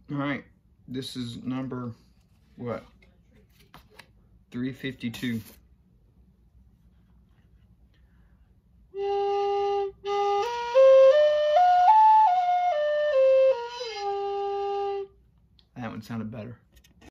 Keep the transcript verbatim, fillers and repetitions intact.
All right, this is number, what? three fifty-two. That one sounded better.